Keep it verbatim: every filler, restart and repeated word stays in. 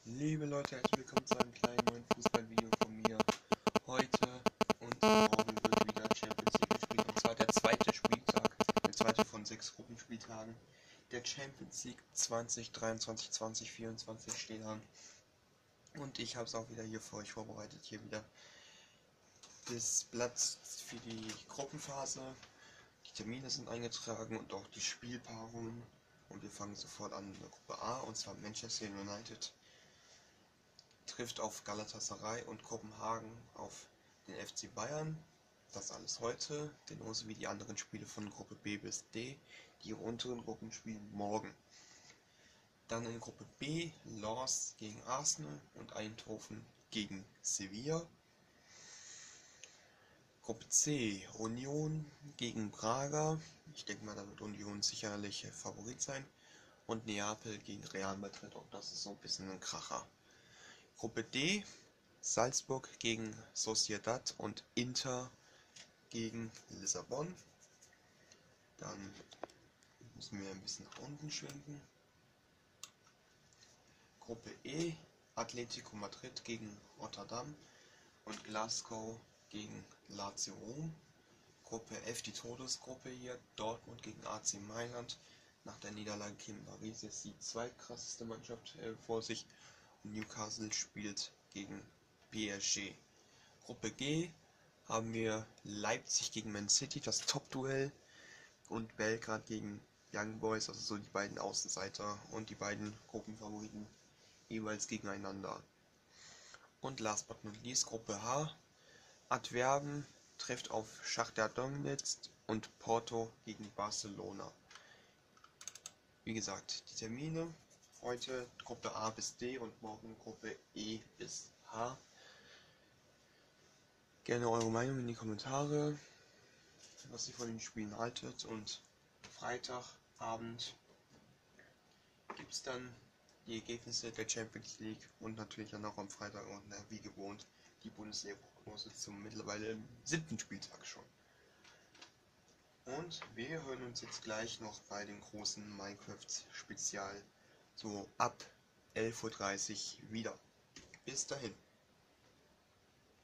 Liebe Leute, herzlich willkommen zu einem kleinen neuen Fußballvideo von mir. Heute und morgen wird wieder Champions League gespielt, und zwar der zweite Spieltag, der zweite von sechs Gruppenspieltagen. Der Champions League zwanzig dreiundzwanzig zwanzig vierundzwanzig steht an. Und ich habe es auch wieder hier für euch vorbereitet. Hier wieder das Blatt für die Gruppenphase. Die Termine sind eingetragen und auch die Spielpaarungen. Und wir fangen sofort an in der Gruppe A, und zwar Manchester United trifft auf Galatasaray und Kopenhagen auf den F C Bayern. Das alles heute, genauso wie die anderen Spiele von Gruppe B bis D. Die unteren Gruppen spielen morgen. Dann in Gruppe B Lens gegen Arsenal und Eindhoven gegen Sevilla. Gruppe C Union gegen Braga. Ich denke mal, da wird Union sicherlich Favorit sein. Und Neapel gegen Real Madrid. Auch das ist so ein bisschen ein Kracher. Gruppe D Salzburg gegen Sociedad und Inter gegen Lissabon. Dann müssen wir ein bisschen nach unten schwenken. Gruppe E Atletico Madrid gegen Rotterdam und Glasgow gegen Lazio Rom. Gruppe F, die Todesgruppe hier, Dortmund gegen A C Mailand. Nach der Niederlage gegen Paris jetzt die zweitkrasseste Mannschaft äh, vor sich. Und Newcastle spielt gegen P S G. Gruppe G haben wir Leipzig gegen Man City, das Top-Duell. Und Belgrad gegen Young Boys, also so die beiden Außenseiter und die beiden Gruppenfavoriten jeweils gegeneinander. Und last but not least Gruppe H. Antwerpen trifft auf Schachtar Donetsk und Porto gegen Barcelona. Wie gesagt, die Termine heute Gruppe A bis D und morgen Gruppe E bis H. Gerne eure Meinung in die Kommentare, was ihr von den Spielen haltet, und Freitagabend gibt es dann die Ergebnisse der Champions League und natürlich dann auch am Freitag und wie gewohnt die Bundesliga-Prognose zum mittlerweile siebten Spieltag schon. Und wir hören uns jetzt gleich noch bei dem großen Minecraft-Spezial so ab elf Uhr dreißig wieder. Bis dahin.